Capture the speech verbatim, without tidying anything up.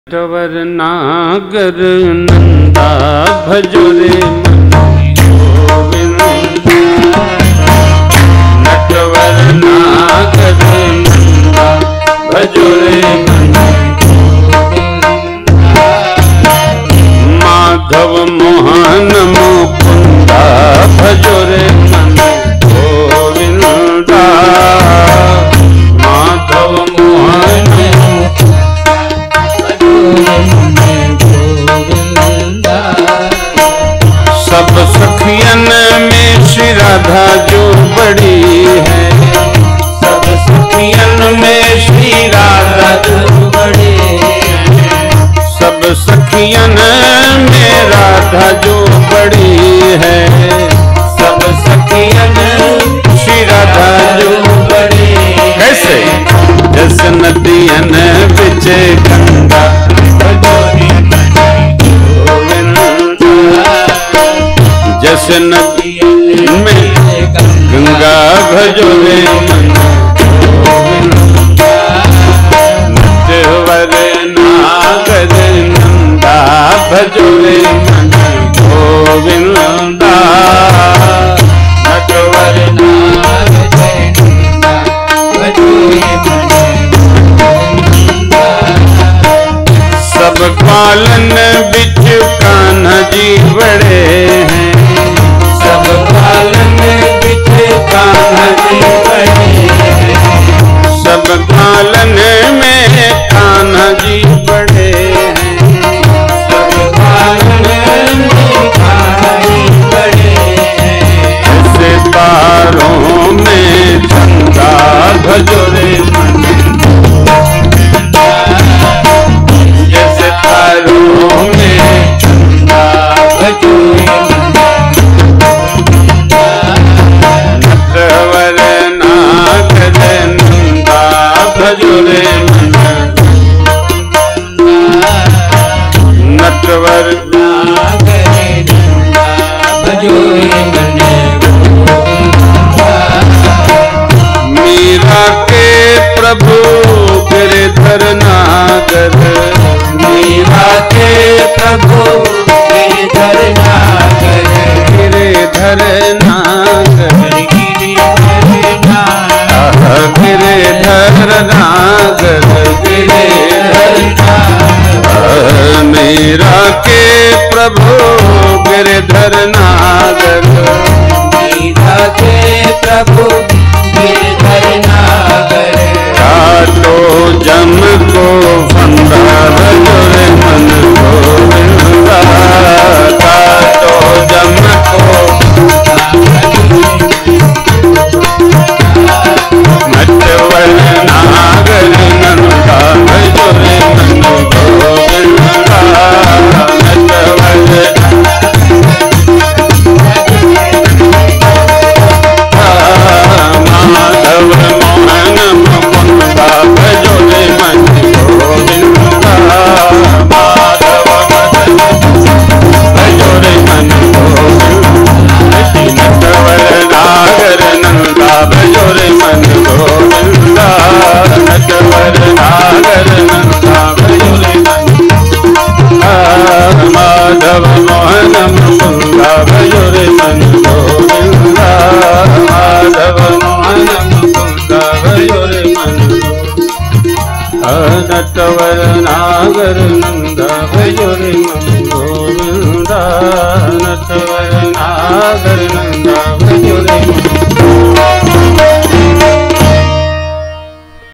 नटवर नागर नंदा भजो रे मन गोविंद। नटवर नागर नंदा भजो रे मन गोविंद। माधव मोहन मुकुंदा भजो रे मन गोविंद। माधव मोहन सब सखियन में श्री राधा जो बड़ी है। सब सखियन में श्री राधा जो बड़ी है। सब सखियन में राधा जो बड़ी है। सब सखियन श्री राधा जो बड़ी है। कैसे? जस नदियन बिच गंगा जस नदी में गंगा भजो रे मन गोविंद। नटवर नागर नंदा भजो रे मन गोविंद। नटवर नागर नंदा भजो रे मन गोविंद। सब पालन बिच कान्हा जी बड़े हैं। सब पालन बिच कान्हा जी बड़े हैं। सब पालन में कान्हा जी बड़े हैं। सब पालन में कान्हा जी बड़े हैं। ऐसे तारों में चंदा भजो रे मन जैसे तारों में चंदा भजो रे मन। नटवर नागर नंदा भजो रे मन। नटवर नागर नंदा भजो रे मन। मीरा के प्रभु गिरधर नागर। मीरा के प्रभु गिरधर नागर। गिरधर नागर गिरधर नागर गिरधर नागर। मीरा के प्रभु गिरधर नागर। मीरा के प्रभु गिरधर नागर। काटो जम को फंदा भजो रे मन गोविंद। काटो जम को नटवर नागर नंदा भजो रे मन गोविंद। नटवर माधव मोहन मुकुंदा भजो रे मन गोविंद। माधव भजो रे मन गोविंद। नटवर नागर नंदा भजो रे मन गोविंद। नटवर नागर नंदा भजो रे मन। माधव मोहन मुकुंदा भजो रे मन गोविंद। माधव मोहन मुकुंदा भजो रे मन। नटवर नागर नंदा भजो रे मन गोविंद। नटवर नागर नंदा